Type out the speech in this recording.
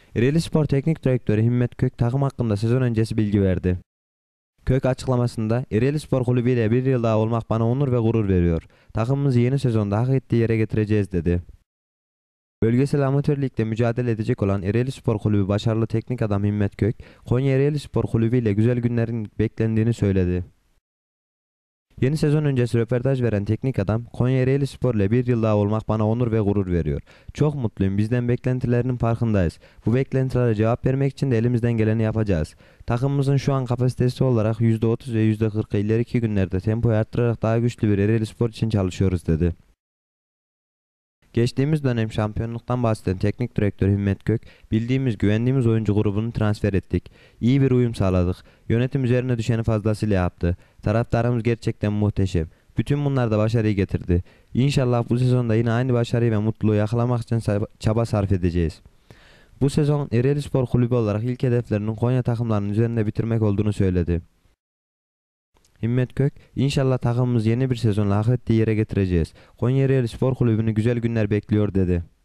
Ereğli Spor Teknik Direktörü Himmet Kök takım hakkında sezon öncesi bilgi verdi. Kök açıklamasında Ereğli Spor Kulübü ile bir yıl daha olmak bana onur ve gurur veriyor. Takımımızı yeni sezonda hak ettiği yere getireceğiz dedi. Bölgesel amatör ligde mücadele edecek olan Ereğli Spor Kulübü başarılı teknik adam Himmet Kök, Konya Ereğli Spor Kulübü ile güzel günlerin beklendiğini söyledi. Yeni sezon öncesi röportaj veren teknik adam, Konya Ereğli Spor ile bir yıl daha olmak bana onur ve gurur veriyor. Çok mutluyum, bizden beklentilerinin farkındayız. Bu beklentilere cevap vermek için de elimizden geleni yapacağız. Takımımızın şu an kapasitesi olarak %30 ve %40'ı ileriki günlerde tempoyu arttırarak daha güçlü bir Ereğli Spor için çalışıyoruz dedi. Geçtiğimiz dönem şampiyonluktan bahseden teknik direktör Himmet Kök, bildiğimiz, güvendiğimiz oyuncu grubunu transfer ettik. İyi bir uyum sağladık. Yönetim üzerine düşeni fazlasıyla yaptı. Taraftarımız gerçekten muhteşem. Bütün bunlar da başarıyı getirdi. İnşallah bu sezonda yine aynı başarıyı ve mutluluğu yakalamak için çaba sarf edeceğiz. Bu sezon Ereğli Spor Kulübü olarak ilk hedeflerinin Konya takımlarının üzerinde bitirmek olduğunu söyledi. Himmet Kök, inşallah takımımız yeni bir sezonla hak ettiği yere getireceğiz. Konya Spor Kulübü'nü güzel günler bekliyor dedi.